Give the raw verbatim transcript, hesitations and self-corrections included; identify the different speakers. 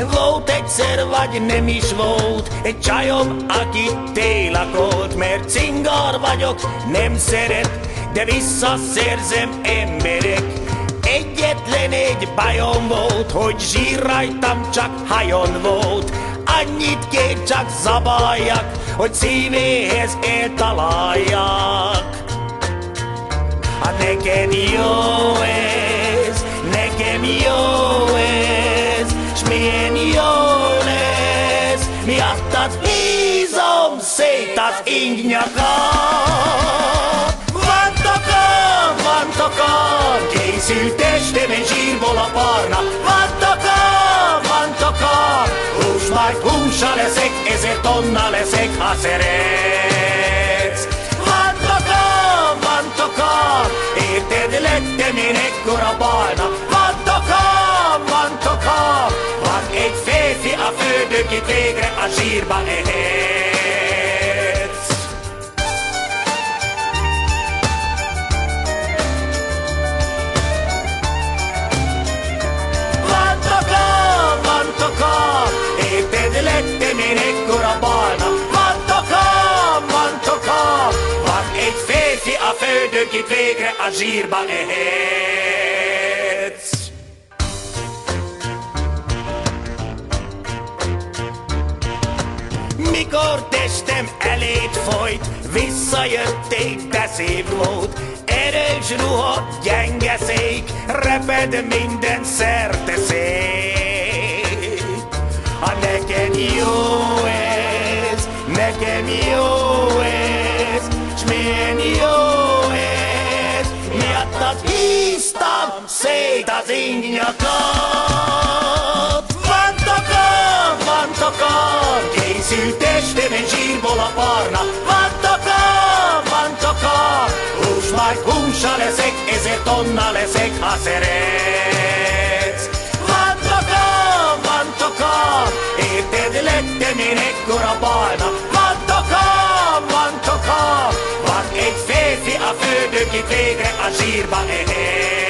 Speaker 1: Volt egyszer, vagy nem is volt, egy csajom, aki télakolt, mert cingar vagyok, nem szeret, de visszaszerzem emberek. Egyetlen egy bajom volt, hogy zsír rajtam csak hajon volt. Annyit kér, csak zabaljak, hogy szívéhez eltaláljak. Ha neked jó ez, nekem jó ez, s milyen jó lesz, miattad hízom szét az ingnyakam. Vantokam, vantokam, készült testemen zsírból a barna. Vantokam, vantokam, hús majd húsa leszek, ezer tonna leszek, ha szeretsz. Vantokam, vantokam, érted, lettem én ekkora barna. Vantokam, vantokam, van egy férfi a földön, kit végre a zsírba ehetsz. Vantokam, vantokam, érted, lettem én ekkora barna. Vantokam, vantokam, van egy férfi a földön, kit végre a zsírba ehetsz. Mikor testem eléd folyt, visszajöttél, de szép volt. Erős ruha, gyenge szék, reped minden szerte szék. Ha neked jó ez, nekem jó ez, s milyen jó ez, miattad híztam szét az ingnyakot. Vantokam, vantokam, készült testemen zsírból a barna. Vantokam, vantokam, hús majd húsa leszek, ezer tonna leszek, ha szeretsz. Vantokam, vantokam, érted, lettem én ekkora barna. Vantokam, vantokam, van egy férfi a földön, kit végre a zsírba ehetsz.